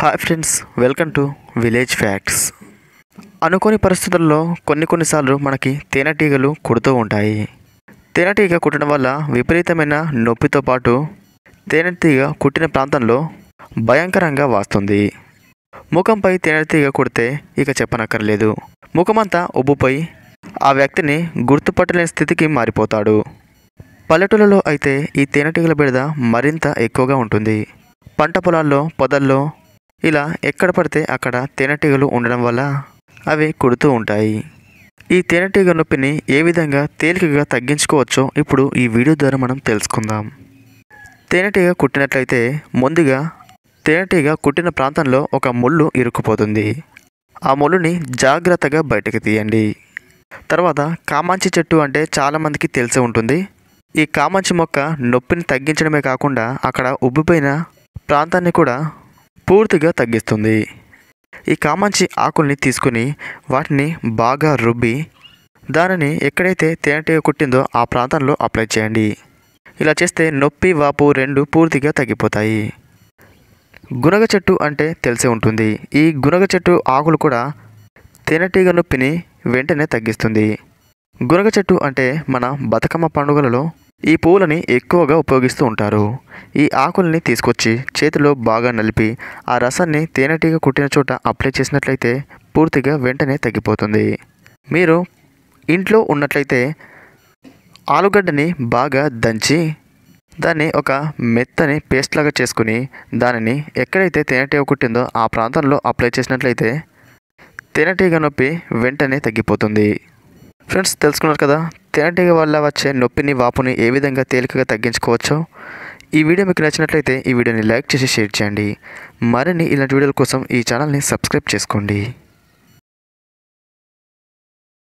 Hi friends, welcome to village facts. అనుకోని పరిస్థితుల్లో కొన్నిసార్లు మనకి తేనెటీగలు కుడుతూ ఉంటాయి. తేనెటీగ కుట్టడం వల్ల విపరీతమైన నొప్పితో పాటు తేనెటీగ కుట్టిన ప్రాంతంలో భయంకరంగా వాస్తుంది. ముఖంపై తేనెటీగ కుడితే ఇక చెప్పనక్కర్లేదు. ముఖమంతా ఉబ్బుపై ఆ వ్యక్తిని గుర్తుపట్టలేని స్థితికి మారిపోతాడు. పల్లెటూళ్ళలో అయితే ఈ తేనెటీగల బెడద మరింత ఎక్కువగా ఉంటుంది. పంట పొలాల్లో, పొదల్లో ఇలా ఎక్కడ పడితే అక్కడ తేనెటీగలు ఉండడం వల్ల అవి కుడుతూ ఉంటాయి. ఈ తేనెటీగ నొప్పిని ఏ విధంగా తేలికగా తగ్గించుకోవచ్చో ఇప్పుడు ఈ వీడియో ద్వారా మనం తెలుసుకుందాం. తేనెటీగ కుట్టినట్లయితే ముందుగా తేనెటీగ కుట్టిన ప్రాంతంలో ఒక ముళ్ళు ఇరుక్కుపోతుంది. ఆ ముళ్ళుని జాగ్రత్తగా బయటకు తీయండి. తర్వాత కామాంచి చెట్టు అంటే చాలామందికి తెలిసి ఉంటుంది. ఈ కామాంచి మొక్క నొప్పిని తగ్గించడమే కాకుండా అక్కడ ఉబ్బిపోయిన ప్రాంతాన్ని కూడా పూర్తిగా తగ్గిస్తుంది. ఈ కామాంచి ఆకుల్ని తీసుకుని వాటిని బాగా రుబ్బి దానిని ఎక్కడైతే తేనెటీగ కుట్టిందో ఆ ప్రాంతంలో అప్లై చేయండి. ఇలా చేస్తే నొప్పి, వాపు రెండు పూర్తిగా తగ్గిపోతాయి. గునగ చెట్టు అంటే తెలిసే ఉంటుంది. ఈ గునగ చెట్టు ఆకులు కూడా తేనెటీగ నొప్పిని వెంటనే తగ్గిస్తుంది. గునగ చెట్టు అంటే మన బతుకమ్మ పండుగలలో ఈ పూలని ఎక్కువగా ఉపయోగిస్తూ ఉంటారు. ఈ ఆకుల్ని తీసుకొచ్చి చేతిలో బాగా నలిపి ఆ రసాన్ని తేనెటీగ కుట్టిన చోట అప్లై చేసినట్లయితే పూర్తిగా వెంటనే తగ్గిపోతుంది. మీరు ఇంట్లో ఉన్నట్లయితే ఆలుగడ్డని బాగా దంచి దాన్ని ఒక మెత్తని పేస్ట్ లాగా చేసుకుని దానిని ఎక్కడైతే తేనెటీగ కుట్టిందో ఆ ప్రాంతంలో అప్లై చేసినట్లయితే తేనెటీగ నొప్పి వెంటనే తగ్గిపోతుంది. ఫ్రెండ్స్, తెలుసుకున్నారు కదా తేనెటీగ వల్ల వచ్చే నొప్పిని, వాపుని ఏ విధంగా తేలికగా తగ్గించుకోవచ్చో. ఈ వీడియో మీకు నచ్చినట్లయితే ఈ వీడియోని లైక్ చేసి షేర్ చేయండి. మరిన్ని ఇలాంటి వీడియోల కోసం ఈ ఛానల్ని సబ్స్క్రైబ్ చేసుకోండి.